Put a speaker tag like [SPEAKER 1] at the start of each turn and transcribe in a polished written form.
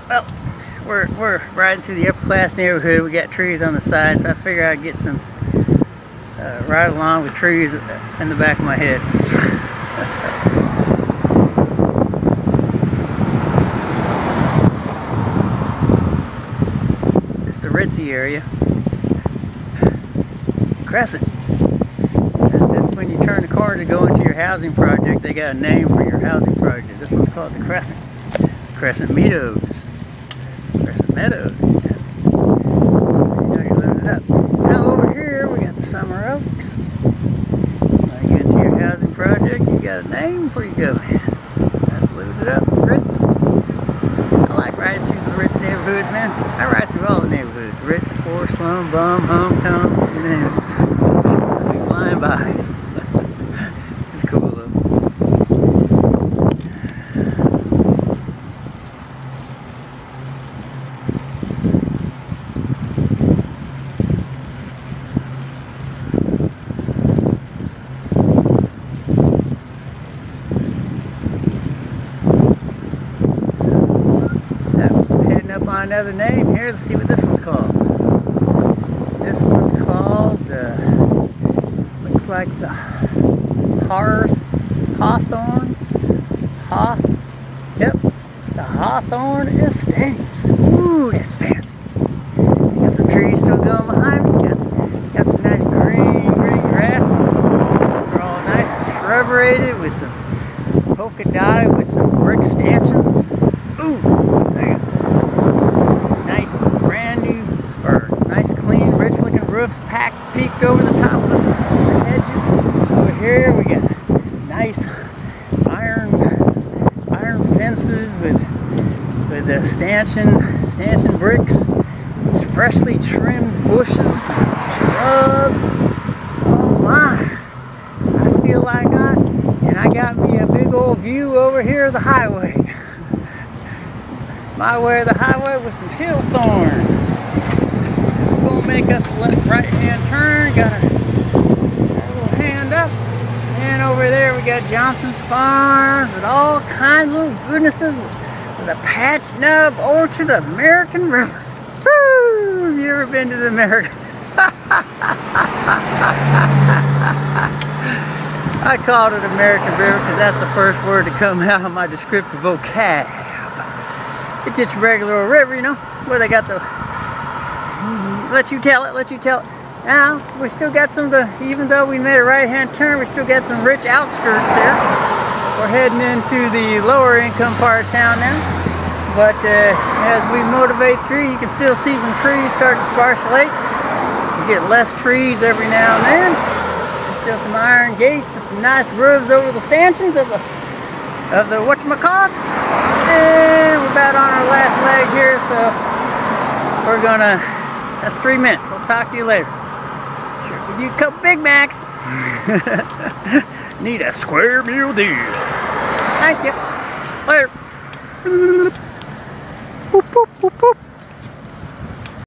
[SPEAKER 1] Well, we're riding through the upper class neighborhood. We got trees on the side, so I figure I'd get some ride along with trees in the back of my head. It's the ritzy area. Crescent. That's when you turn the corner to go into your housing project. They got a name for your housing project. This one's called the Crescent. Crescent Meadows. Crescent Meadows. Yeah. So you load it up. Now over here we got the Summer Oaks. When you get into your housing project, you got a name before you go in. That's loaded up. Ritz. I like riding through the rich neighborhoods, man. I ride through all the neighborhoods. Rich, poor, slum, bum, homecoming, you name it. I'll be flying by. It's cool though. Up on another name here. Let's see what this one's called. This one's called looks like the Hawthorne. Yep, the Hawthorne Estates. Ooh, that's fancy. Got the trees still going behind me. Got some nice green grass. These are all nice and shruberated with some polka dotted with some brick stanchions. Ooh, there you go. Nice brand new, or nice clean, rich looking roofs peaked over the top of the hedges. Over here we got nice iron fences with the stanchion bricks, freshly trimmed bushes, shrubs. Oh my! I feel like I got me a big old view over here of the highway. My way of the highway with some hill thorns. We're gonna make us a left right hand turn. Got a little hand up. And over there we got Johnson's Farm with all kinds of little goodnesses with a patch nub over to the American River. Woo! Have you ever been to the American? I called it American River because that's the first word to come out of my descriptive vocab. It's just a regular old river, you know, where they got the, let you tell it. Now, we still got some of the, even though we made a right-hand turn, we still got some rich outskirts here. We're heading into the lower income part of town now. But as we motivate through, you can still see some trees starting to sparcelate. You get less trees every now and then. There's still some iron gates with some nice roofs over the stanchions of the whatchamacallits. And we're about on our last leg here, so we're gonna, that's 3 minutes. We'll talk to you later. Sure, give you a couple Big Macs. Need a square meal deal. Thank you. Later. Boop, boop, boop, boop.